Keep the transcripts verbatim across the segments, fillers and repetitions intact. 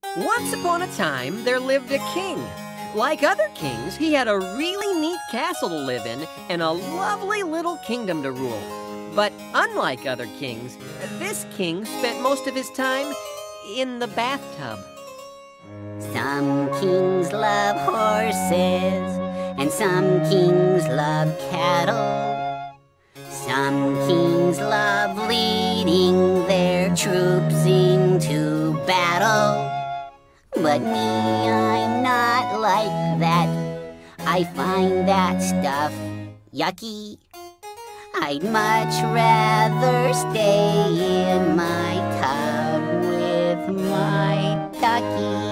Once upon a time, there lived a king. Like other kings, he had a really neat castle to live in and a lovely little kingdom to rule. But unlike other kings, this king spent most of his time in the bathtub. Some kings love horses, and some kings love cattle. Some kings love leading their troops into battle. But me, I'm not like that. I find that stuff yucky. I'd much rather stay in my tub with my ducky.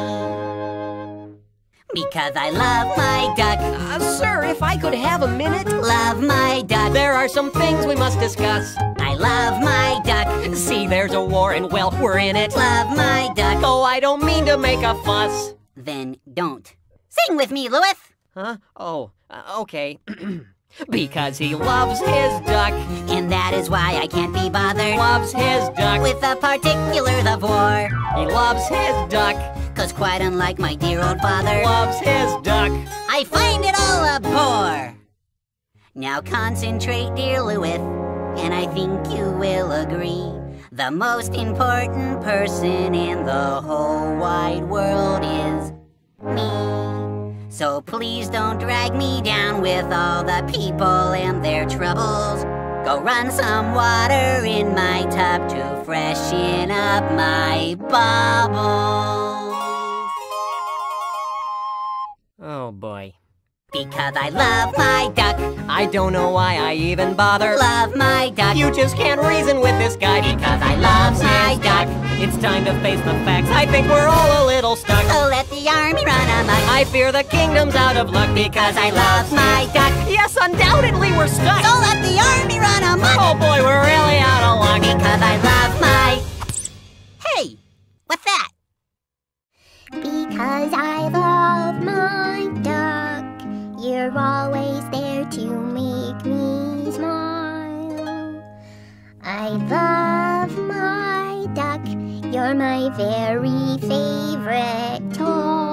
Because I love my duck. Uh, sir, if I could have a minute. Love my duck. There are some things we must discuss. I love my duck. See, there's a war and, well, we're in it. Love my duck. Oh, I don't mean to make a fuss. Then don't. Sing with me, Louis. Huh? Oh, uh, okay. Because he loves his duck. And that is why I can't be bothered. Loves his duck. With the particulars of war. He loves his duck. Cause quite unlike my dear old father, loves his duck. I find it all a bore. Now concentrate, dear Louis, and I think you will agree. The most important person in the whole wide world is me. So please don't drag me down with all the people and their troubles. Go run some water in my tub to freshen up my bubbles. Oh, boy. Because I love my duck. I don't know why I even bother. Love my duck. You just can't reason with this guy. Because I love my duck. It's time to face the facts. I think we're all a little stuck. So let the army run amok. I fear the kingdom's out of luck. Because I love my duck. Yes, undoubtedly we're stuck. So let the army run amok. Oh boy, we're really out of luck. Because I love my... Hey, what's that? Because I love my duck. You're always there to make me smile. I love my duck. You're my very favorite toy.